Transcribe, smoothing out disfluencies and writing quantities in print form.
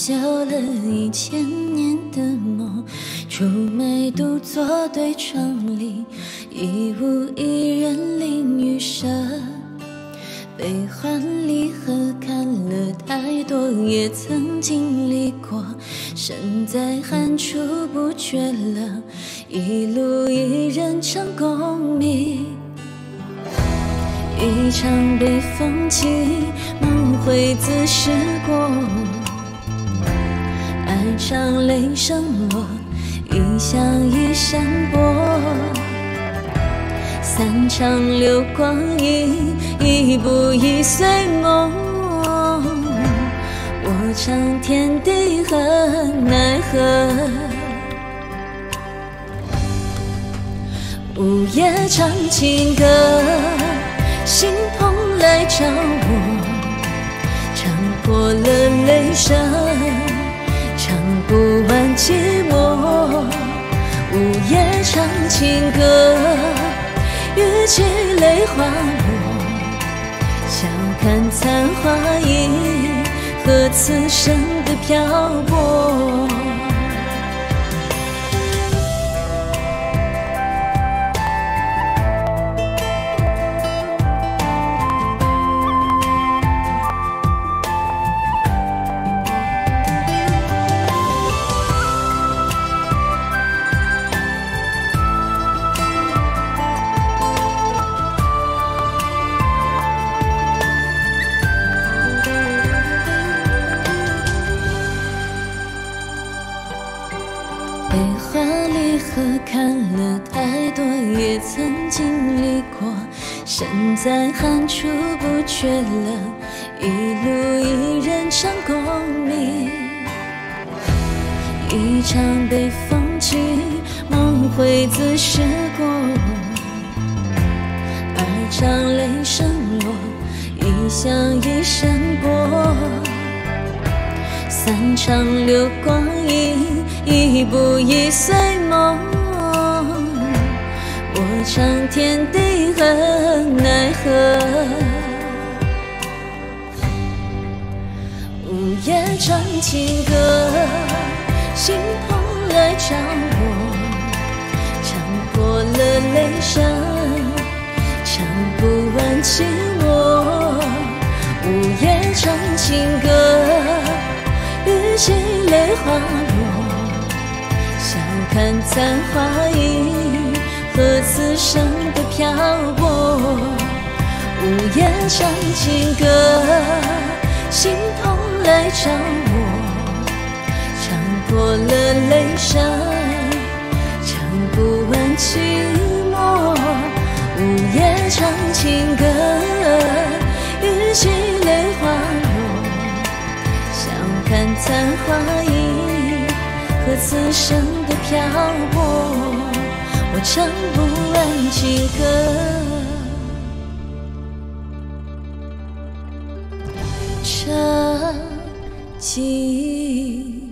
修了1000年的梦，出梅独坐对窗里，已无一人淋雨声。悲欢离合看了太多，也曾经历过，身在寒处不觉冷，一路一人唱功名。一场北风起，梦会自时过，爱唱雷声落，一响一闪波。3场流光阴，一步一岁梦。我唱天地和奈何，午夜唱情歌，心痛来找我，唱破了泪声，唱不完寂寞。午夜唱情歌，语气泪滑落，笑看残花影和此生的漂泊。悲欢离合看了太多，也曾经历过，身在寒处不觉冷，一路一人唱功名。一场北风起，梦会自时过，爱唱雷声落，一响一闪波。3场流光阴，一步一岁梦。我唱天地和奈何，午夜唱情歌，心痛来找我，唱破了泪声，唱不完寂寞。午夜唱情歌，语气泪滑落，笑看残花影和此生的漂泊。午夜唱情歌，心痛来找我，唱破了泪声，唱不完寂寞。午夜唱情歌，语气泪滑落，笑看残花影和此生的漂泊。我唱不完情歌，唱情